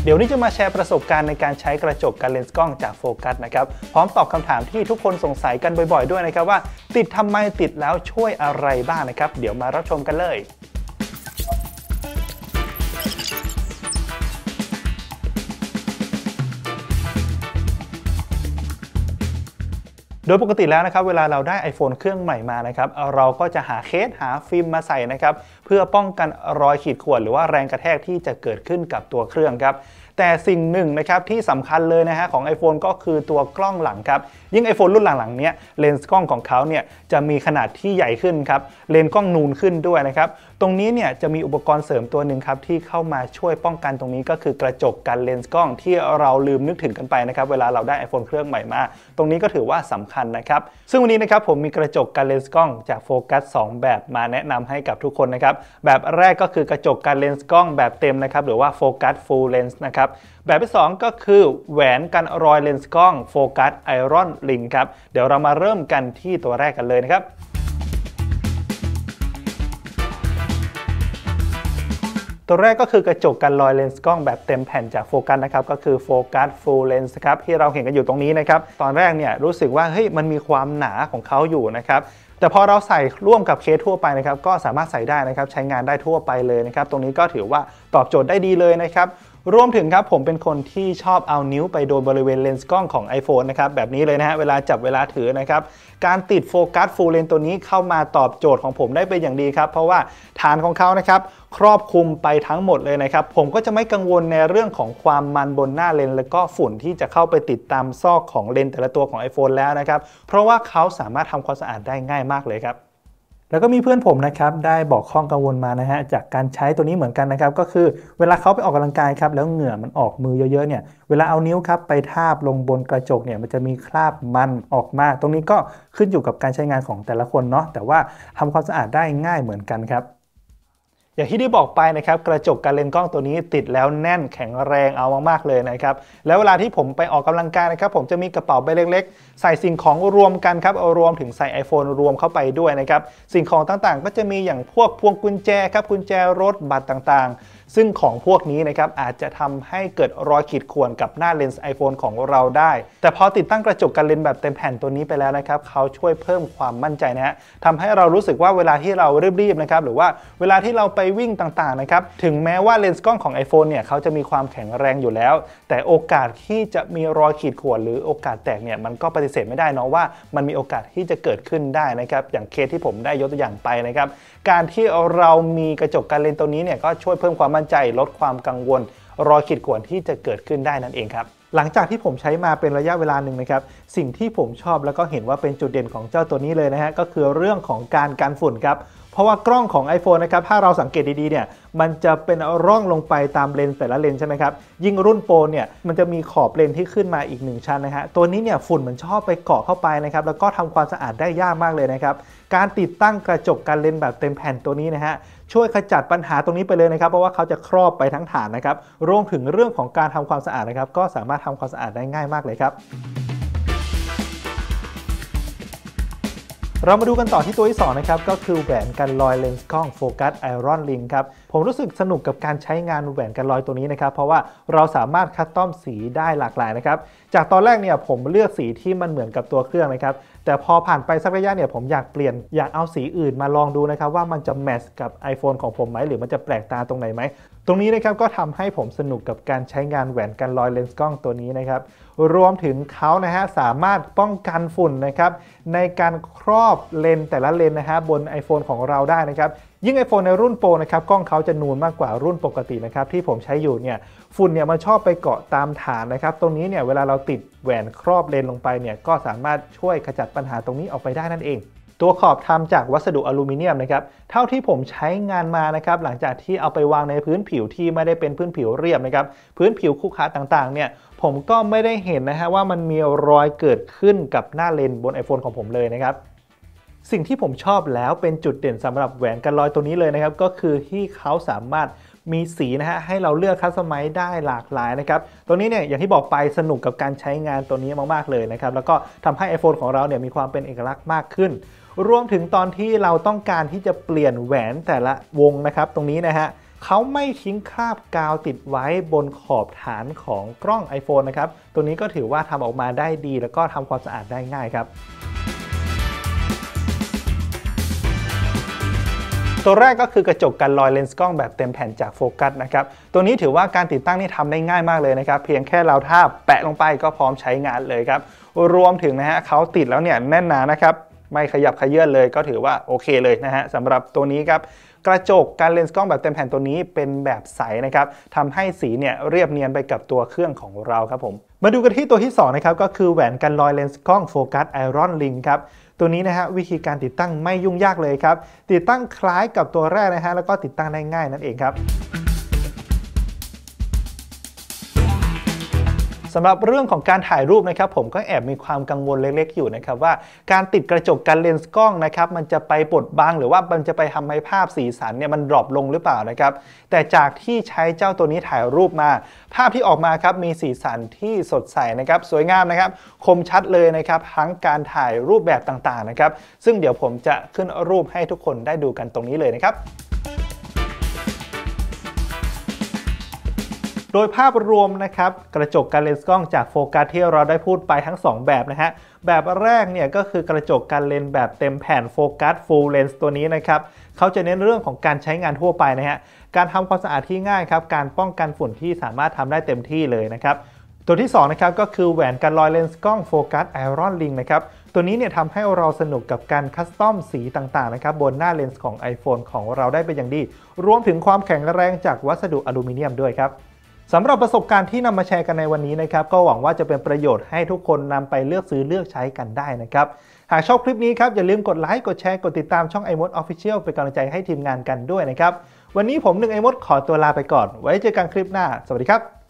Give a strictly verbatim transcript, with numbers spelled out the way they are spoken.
เดี๋ยวนี้จะมาแชร์ประสบการณ์ในการใช้กระจกกันเลนส์กล้องจากโฟกัสนะครับพร้อมตอบคำถามที่ทุกคนสงสัยกันบ่อยๆด้วยนะครับว่าติดทำไมติดแล้วช่วยอะไรบ้างนะครับเดี๋ยวมารับชมกันเลยโดยปกติแล้วนะครับเวลาเราได้ iPhone เครื่องใหม่มานะครับเราก็จะหาเคสหาฟิล์มมาใส่นะครับเพื่อป้องกันรอยขีดข่วนหรือว่าแรงกระแทกที่จะเกิดขึ้นกับตัวเครื่องครับแต่สิ่งหนึ่งนะครับที่สำคัญเลยนะฮะของ iPhone ก็คือตัวกล้องหลังครับยิ่ง iPhone รุ่นหลังๆเนี้ยเลนส์กล้องของเขาเนี่ยจะมีขนาดที่ใหญ่ขึ้นครับเลนส์กล้องนูนขึ้นด้วยนะครับตรงนี้เนี่ยจะมีอุปกรณ์เสริมตัวหนึ่งครับที่เข้ามาช่วยป้องกันตรงนี้ก็คือกระจกกันเลนส์กล้องที่เราลืมนึกถึงกันไปนะครับเวลาเราได้ iPhone เครื่องใหม่มาตรงนี้ก็ถือว่าสำคัญนะครับซึ่งวันนี้นะครับผมมีกระจกกันเลนส์กล้องจากโฟกัสสองแบบมาแนะนำให้กับทุกคนนะครับแบบแรกก็คือกระจกกันเลนส์กล้องแบบเต็มนะครับหรือว่าโฟกัส Full Lens นะครับแบบที่สองก็คือแหวนกันรอยเลนส์กล้องโฟกัสไอรอนลิงครับเดี๋ยวเรามาเริ่มกันที่ตัวแรกกันเลยนะครับตัวแรกก็คือกระจกกันรอยเลนส์กล้องแบบเต็มแผ่นจากโฟกัสนะครับก็คือโฟกัส Full Lens ครับที่เราเห็นกันอยู่ตรงนี้นะครับตอนแรกเนี่ยรู้สึกว่าเฮ้ยมันมีความหนาของเขาอยู่นะครับแต่พอเราใส่ร่วมกับเคสทั่วไปนะครับก็สามารถใส่ได้นะครับใช้งานได้ทั่วไปเลยนะครับตรงนี้ก็ถือว่าตอบโจทย์ได้ดีเลยนะครับรวมถึงครับผมเป็นคนที่ชอบเอานิ้วไปโดนบริเวณเลนส์กล้องของ iPhone นะครับแบบนี้เลยนะฮะเวลาจับเวลาถือนะครับการติดโฟกัส Full Lens ตัวนี้เข้ามาตอบโจทย์ของผมได้เป็นอย่างดีครับเพราะว่าฐานของเขานะครับครอบคลุมไปทั้งหมดเลยนะครับผมก็จะไม่กังวลในเรื่องของความมันบนหน้าเลนส์แล้วก็ฝุ่นที่จะเข้าไปติดตามซอกของเลนส์แต่ละตัวของ iPhone แล้วนะครับเพราะว่าเขาสามารถทำความสะอาดได้ง่ายมากเลยครับแล้วก็มีเพื่อนผมนะครับได้บอกข้อกังวลมานะฮะจากการใช้ตัวนี้เหมือนกันนะครับก็คือเวลาเขาไปออกกำลังกายครับแล้วเหงื่อมันออกมือเยอะๆเนี่ยเวลาเอานิ้วครับไปทาบลงบนกระจกเนี่ยมันจะมีคราบมันออกมาตรงนี้ก็ขึ้นอยู่กับการใช้งานของแต่ละคนเนาะแต่ว่าทำความสะอาดได้ง่ายเหมือนกันครับอย่างที่ได้บอกไปนะครับกระจกการเลนส์กล้องตัวนี้ติดแล้วแน่นแข็งแรงเอามากๆเลยนะครับแล้วเวลาที่ผมไปออกกำลังกายนะครับผมจะมีกระเป๋าใบเล็กๆใส่สิ่งของรวมกันครับเอารวมถึงใส่ iPhone รวมเข้าไปด้วยนะครับสิ่งของต่างๆก็จะมีอย่างพวกพวงกุญแจครับกุญแจรถบัตรต่างๆซึ่งของพวกนี้นะครับอาจจะทำให้เกิดรอยขีดข่วนกับหน้าเลนส์ iPhone ของเราได้แต่พอติดตั้งกระจกกันเลนส์แบบเต็มแผ่นตัวนี้ไปแล้วนะครับเขาช่วยเพิ่มความมั่นใจนะฮะทำให้เรารู้สึกว่าเวลาที่เรารีบๆนะครับหรือว่าเวลาที่เราไปวิ่งต่างๆนะครับถึงแม้ว่าเลนส์กล้องของ iPhone เนี่ยเขาจะมีความแข็งแรงอยู่แล้วแต่โอกาสที่จะมีรอยขีดข่วนหรือโอกาสแตกเนี่ยมันก็ปฏิเสธไม่ได้เนาะว่ามันมีโอกาสที่จะเกิดขึ้นได้นะครับอย่างเคสที่ผมได้ยกตัวอย่างไปนะครับการที่เรามีกระจกกันเลนส์ตัวนี้เนี่ยก็ช่วยเพิ่มความมั่นใจลดความกังวลรอยขีดข่วนที่จะเกิดขึ้นได้นั่นเองครับหลังจากที่ผมใช้มาเป็นระยะเวลาหนึ่งนะครับสิ่งที่ผมชอบแล้วก็เห็นว่าเป็นจุดเด่นของเจ้าตัวนี้เลยนะฮะก็คือเรื่องของการกันฝุ่นครับเพราะว่ากล้องของ iPhone นะครับถ้าเราสังเกตดีๆเนี่ยมันจะเป็นร่องลงไปตามเลนส์แต่ละเลนส์ใช่ไหมครับยิ่งรุ่นโปรเนี่ยมันจะมีขอบเลนส์ที่ขึ้นมาอีกหนึ่งชั้นนะฮะตัวนี้เนี่ยฝุ่นมันชอบไปเกาะเข้าไปนะครับแล้วก็ทำความสะอาดได้ยากมากเลยนะครับการติดตั้งกระจกกันเลนส์แบบเต็มแผ่นตัวนี้นะฮะช่วยขจัดปัญหาตรงนี้ไปเลยนะครับเพราะว่าเขาจะครอบไปทั้งฐานนะครับรวมถึงเรื่องของการทำความสะอาดนะครับก็สามารถทำความสะอาดได้ง่ายมากเลยครับเรามาดูกันต่อที่ตัวที่สองนะครับก็คือแหวนกันรอยเลนส์กล้องโฟกัสไอรอนลิงครับผมรู้สึกสนุกกับการใช้งานแหวนกันรอยตัวนี้นะครับเพราะว่าเราสามารถคัสตอมสีได้หลากหลายนะครับจากตอนแรกเนี่ยผมเลือกสีที่มันเหมือนกับตัวเครื่องนะครับแต่พอผ่านไปสักระยะเนี่ยผมอยากเปลี่ยนอยากเอาสีอื่นมาลองดูนะครับว่ามันจะแมทช์กับ iPhone ของผมไหมหรือมันจะแปลกตาตรงไหนไหมตรงนี้นะครับก็ทำให้ผมสนุกกับการใช้งานแหวนกันรอยเลนส์กล้องตัวนี้นะครับรวมถึงเขานะฮะสามารถป้องกันฝุ่นนะครับในการครอบเลนส์แต่ละเลนส์นะฮะบน iPhone ของเราได้นะครับยิ่ง iPhone ในรุ่นโปรนะครับกล้องเขาจะนูนมากกว่ารุ่นปกตินะครับที่ผมใช้อยู่เนี่ยฝุ่นเนี่ยมันชอบไปเกาะตามฐานนะครับตรงนี้เนี่ยเวลาเราติดแหวนครอบเลนส์ลงไปเนี่ยก็สามารถช่วยขจัดปัญหาตรงนี้ออกไปได้นั่นเองตัวขอบทำจากวัสดุอลูมิเนียมนะครับเท่าที่ผมใช้งานมานะครับหลังจากที่เอาไปวางในพื้นผิวที่ไม่ได้เป็นพื้นผิวเรียบนะครับพื้นผิวขรุขระต่างๆเนี่ยผมก็ไม่ได้เห็นนะฮะว่ามันมีรอยเกิดขึ้นกับหน้าเลนส์บน iPhone ของผมเลยนะครับสิ่งที่ผมชอบแล้วเป็นจุดเด่นสำหรับแหวนกันรอยตัวนี้เลยนะครับก็คือที่เขาสามารถมีสีนะฮะให้เราเลือกคัสตอมไมซ์ได้หลากหลายนะครับตัวนี้เนี่ยอย่างที่บอกไปสนุกกับการใช้งานตัวนี้มากๆเลยนะครับแล้วก็ทำให้ iPhone ของเราเนี่ยมีความเป็นเอกลักษณ์มากขึ้นรวมถึงตอนที่เราต้องการที่จะเปลี่ยนแหวนแต่ละวงนะครับตรงนี้นะฮะเขาไม่ทิ้งคราบกาวติดไว้บนขอบฐานของกล้อง iPhone นะครับตัวนี้ก็ถือว่าทำออกมาได้ดีแล้วก็ทำความสะอาดได้ง่ายครับตัวแรกก็คือกระจกกันรอยเลนส์กล้องแบบเต็มแผ่นจากโฟกัสนะครับตัวนี้ถือว่าการติดตั้งนี่ทำได้ง่ายมากเลยนะครับเพียงแค่เราทาบแปะลงไปก็พร้อมใช้งานเลยครับรวมถึงนะฮะเขาติดแล้วเนี่ยแน่นหนานะครับไม่ขยับเขยื้อนเลยก็ถือว่าโอเคเลยนะฮะสำหรับตัวนี้ครับกระจกการเลนส์กล้องแบบเต็มแผ่นตัวนี้เป็นแบบใสนะครับทำให้สีเนี่ยเรียบเนียนไปกับตัวเครื่องของเราครับผมมาดูกันที่ตัวที่สองนะครับก็คือแหวนกันรอยเลนส์กล้องโฟกัสไอรอนลิงครับตัวนี้นะฮะวิธีการติดตั้งไม่ยุ่งยากเลยครับติดตั้งคล้ายกับตัวแรกนะฮะแล้วก็ติดตั้งได้ง่ายนั่นเองครับสำหรับเรื่องของการถ่ายรูปนะครับผมก็แอบมีความกังวลเล็กๆอยู่นะครับว่าการติดกระจกกันเลนส์กล้องนะครับมันจะไปบดบังหรือว่ามันจะไปทำให้ภาพสีสันเนี่ยมันดรอปลงหรือเปล่านะครับแต่จากที่ใช้เจ้าตัวนี้ถ่ายรูปมาภาพที่ออกมาครับมีสีสันที่สดใสนะครับสวยงามนะครับคมชัดเลยนะครับทั้งการถ่ายรูปแบบต่างๆนะครับซึ่งเดี๋ยวผมจะขึ้นรูปให้ทุกคนได้ดูกันตรงนี้เลยนะครับโดยภาพรวมนะครับกระจกกันเลนส์กล้องจากโฟกัสที่เราได้พูดไปทั้งสองแบบนะฮะแบบแรกเนี่ยก็คือกระจกกันเลนส์แบบเต็มแผ่นโฟกัส Full Lens ตัวนี้นะครับเขาจะเน้นเรื่องของการใช้งานทั่วไปนะฮะการทำความสะอาดที่ง่ายครับการป้องกันฝุ่นที่สามารถทำได้เต็มที่เลยนะครับตัวที่สองนะครับก็คือแหวนกันรอยเลนส์กล้องโฟกัสไอรอนลิงนะครับตัวนี้เนี่ยทำให้เราสนุกกับการคัสตอมสีต่างๆนะครับบนหน้าเลนส์ของ iPhone ของเราได้เป็นอย่างดีรวมถึงความแข็งแรงจากวัสดุอลูมิเนียมด้วยครับสำหรับประสบการณ์ที่นำมาแชร์กันในวันนี้นะครับก็หวังว่าจะเป็นประโยชน์ให้ทุกคนนำไปเลือกซื้อเลือกใช้กันได้นะครับหากชอบคลิปนี้ครับอย่าลืมกดไลค์กดแชร์กดติดตามช่อง iMode Official เป็นกำลังใจให้ทีมงานกันด้วยนะครับวันนี้ผมหนึ่ง iMode ขอตัวลาไปก่อนไว้เจอกันคลิปหน้าสวัสดีครับ